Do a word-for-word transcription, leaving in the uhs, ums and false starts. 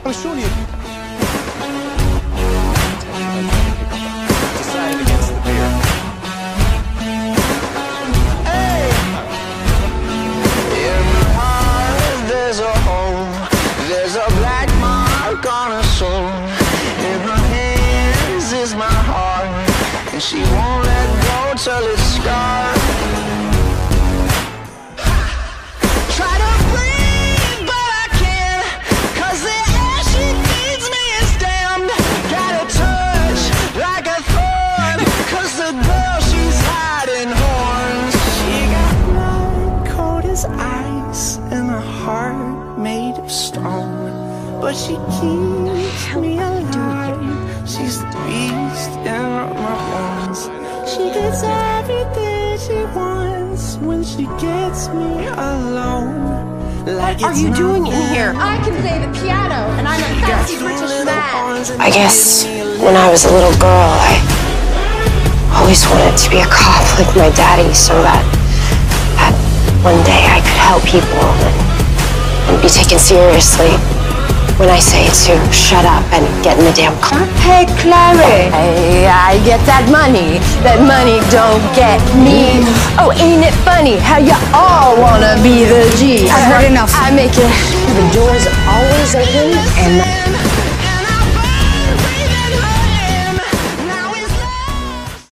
Surely. Decided against the beer. Hey! In my heart there's a hole. There's a black mark on her soul. In her hands is my heart, and she won't let go till it's scarred. Try to breathe, but I can't, 'cause the air she feeds me is damned. Got a touch like a thorn, 'cause the girl she's hiding horns. She got blood cold as ice and a heart made of stone, but she keeps me alive. She's the beast in my bones. She gets everything she wants when she gets me alone. Like What are you doing in here? I can play the piano, and I'm a fancy British man. I guess when I was a little girl, I always wanted to be a cop like my daddy, so that, that one day I could help people and, and be taken seriously. When I say to shut up and get in the damn car. Hey, Clary. Hey, I get that money. That money don't get me. Oh, ain't it funny how you all wanna be the G? I've heard enough. I make it. The door's always open and